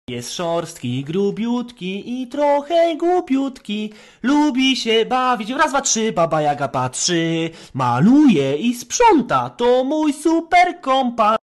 Jest szorstki, grubiutki i trochę głupiutki. Lubi się bawić, raz, dwa, trzy, Baba Jaga patrzy. Maluje i sprząta, to mój super kompan.